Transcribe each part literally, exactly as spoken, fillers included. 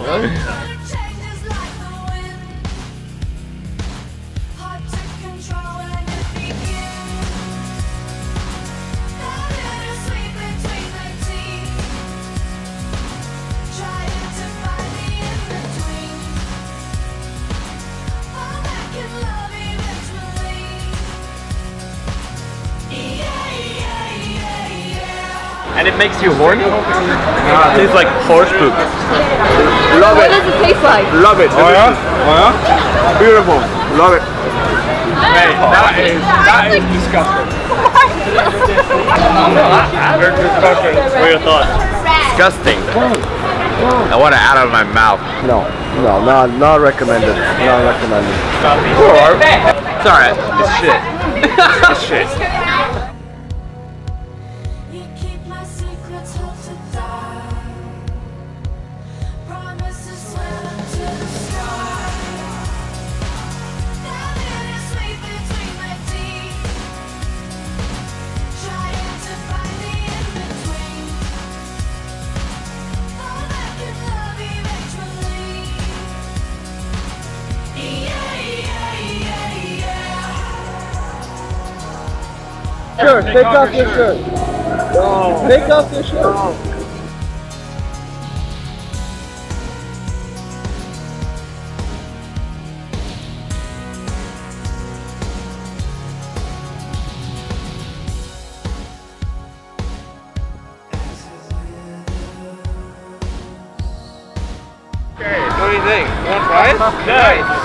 And it makes you horny? Uh, it tastes like horse poop. Love it. What does it taste like? Love it. Oh yeah? Oh yeah? Beautiful. Love it. Hey, that is, that is disgusting. Very disgusting. What are your thoughts? Disgusting. I want it out of my mouth. No, no, not, not recommended. Not recommended. It's alright. It's shit. It's shit. Sure, take off your shirt. No. Take off your shirt. No. Okay, what do you think? You want to try it? Nice.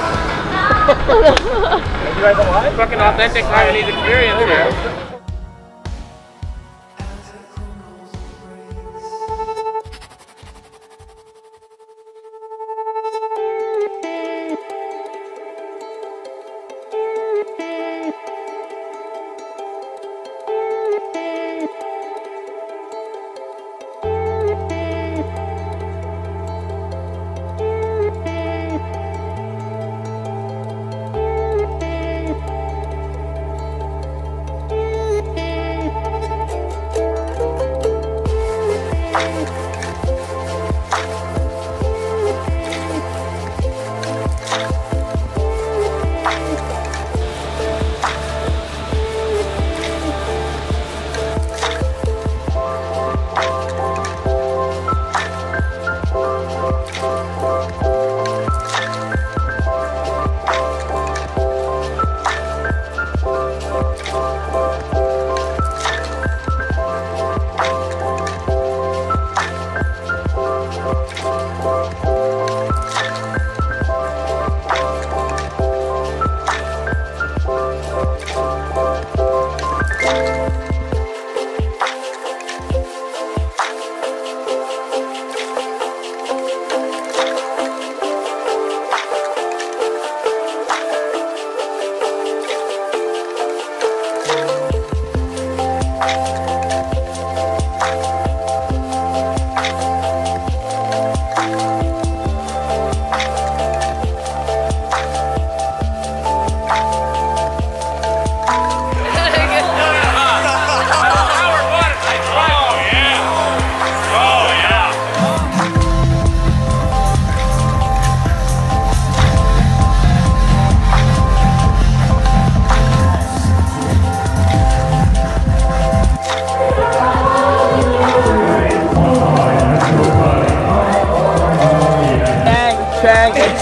You guys don't like? Fucking authentic Taiwanese experience here. Chang and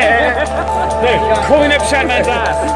Chang. Dude, pulling up Shatman's ass.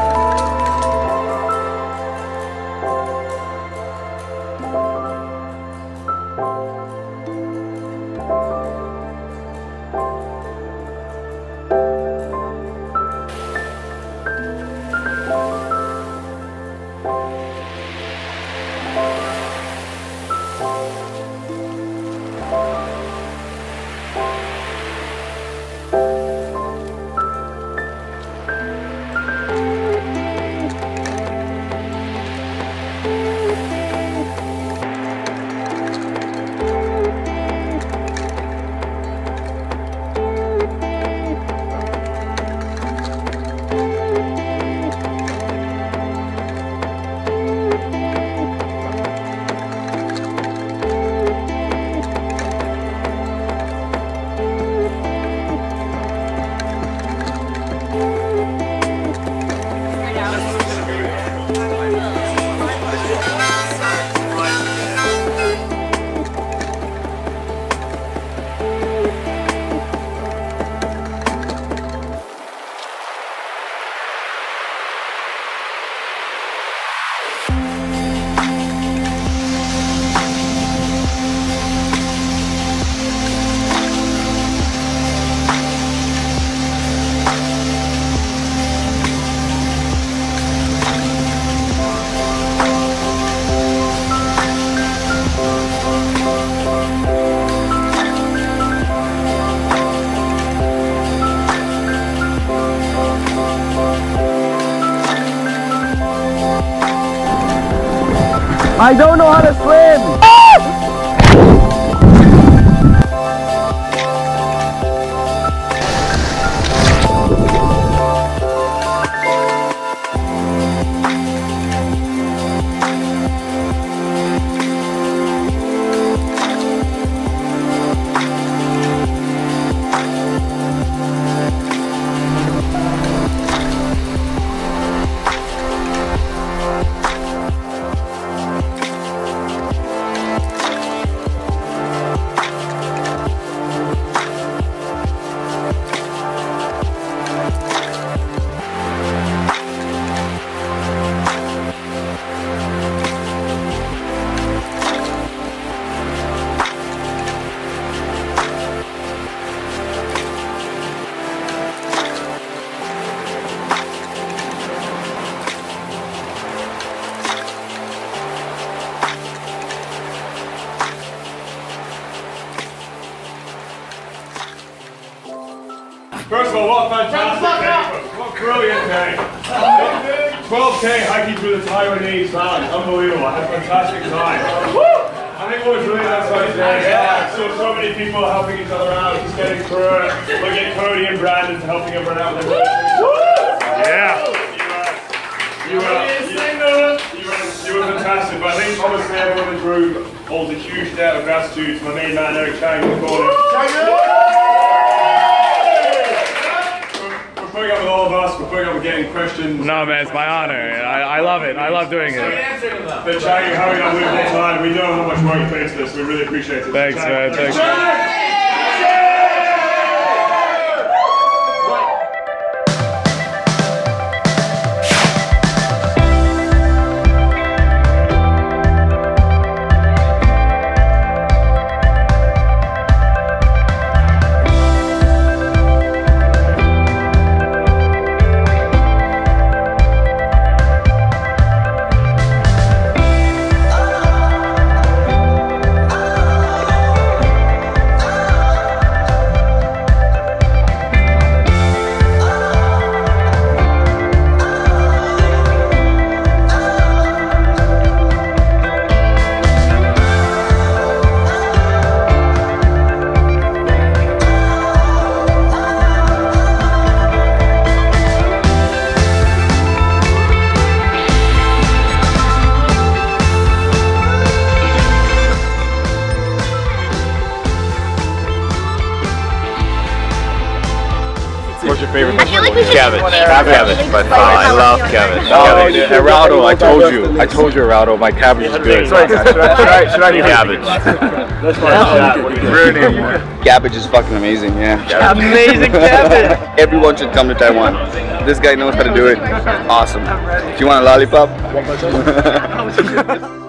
I don't know how to swim! First of all, what a fantastic day. What a brilliant day. twelve K hiking through the Taiwanese valley. Unbelievable. I had a fantastic time. I think what was really nice about today, yeah, so, so many people helping each other out, just getting through it. Look at Cody and Brandon for helping everyone out with their Yeah. You were, you, were, you, were, you were fantastic, but I think obviously everyone in the group holds a huge debt of gratitude to my main man, Chang in the corner. Putting up with all of us, we're putting up with getting questions. No man, it's my honor. I, I love it. I love doing it. But Chang, you're having a wonderful time. We know how much work you put into this. We really appreciate it. Thanks, Chang. man. Thanks. Chang! What's your favorite? I feel like we should cabbage. Cabbage, but uh, I love cabbage. Oh, Cabbage. Geraldo, I told you. I told you, Geraldo, my cabbage is good. Should I, should I, should I eat cabbage? Cabbage is fucking amazing, yeah. Amazing cabbage! Everyone should come to Taiwan. This guy knows how to do it. Awesome. If you want a lollipop?